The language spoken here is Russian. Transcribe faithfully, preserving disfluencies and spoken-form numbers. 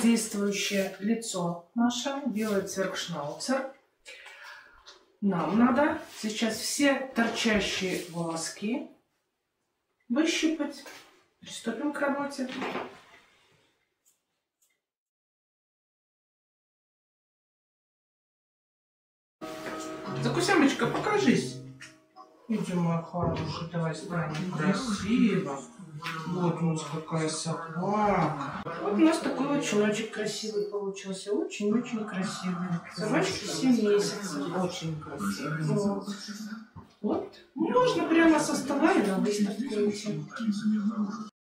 сильнодействующее лицо наше, делает цверкшнауцер. Нам надо сейчас все торчащие волоски выщипать. Приступим к работе. Закусямочка, покажись. Иди, моя хорошая, давай станем красиво. Вот у нас какая собака. Вот у нас такой вот челочек красивый получился. Очень-очень красивый. Собачке семь месяцев. Очень красивый. Вот. Вот. Можно прямо со стола и на выставку идти.